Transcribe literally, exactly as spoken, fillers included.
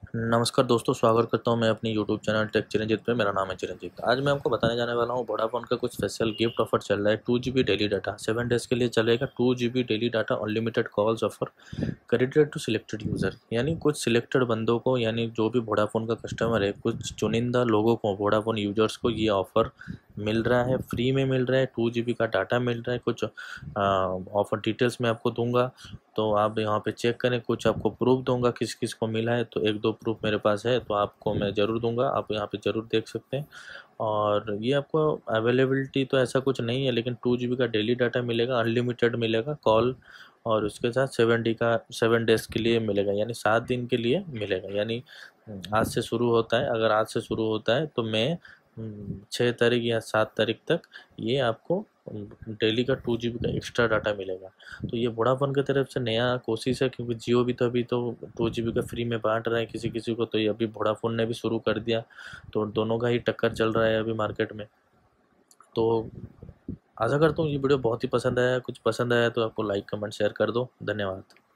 नमस्कार दोस्तों, स्वागत करता हूं मैं अपनी यूट्यूब चैनल टेक चिरंजीत पे। मेरा नाम है चिरंजीत। आज मैं आपको बताने जाने वाला हूं वोडाफोन का कुछ स्पेशल गिफ्ट ऑफर चल रहा है। टू जी B daily data seven days के लिए चलेगा। Two ji B daily data unlimited calls offer credited to selected user, यानी कुछ सिलेक्टेड बंदों को, यानी जो भी वोडाफोन का कस्टमर है, कुछ चुनिंदा लोगों को, वोडाफोन यूजर्स को ये ऑफ़र मिल रहा है, फ्री में मिल रहा है। टू जी बी का डाटा मिल रहा है। कुछ ऑफ़र डिटेल्स मैं आपको दूंगा, तो आप यहाँ पे चेक करें। कुछ आपको प्रूफ दूंगा किस किस को मिला है, तो एक दो प्रूफ मेरे पास है, तो आपको मैं ज़रूर दूंगा। आप यहाँ पे ज़रूर देख सकते हैं। और ये आपको अवेलेबिलिटी तो ऐसा कुछ नहीं है, लेकिन टू जी बी का डेली डाटा मिलेगा, अनलिमिटेड मिलेगा कॉल, और उसके साथ सेवन डी का सेवन डेज़ के लिए मिलेगा, यानी सात दिन के लिए मिलेगा। यानी आज से शुरू होता है। अगर आज से शुरू होता है तो मैं छः तारीख या सात तारीख तक ये आपको डेली का टू जी बी का एक्स्ट्रा डाटा मिलेगा। तो ये वोडाफोन की तरफ से नया कोशिश है, क्योंकि जियो भी तो अभी तो टू जी बी का फ्री में बांट रहा है किसी किसी को, तो ये अभी वोडाफोन ने भी शुरू कर दिया। तो दोनों का ही टक्कर चल रहा है अभी मार्केट में। तो आशा करता हूँ ये वीडियो बहुत ही पसंद आया। कुछ पसंद आया तो आपको लाइक कमेंट शेयर कर दो। धन्यवाद।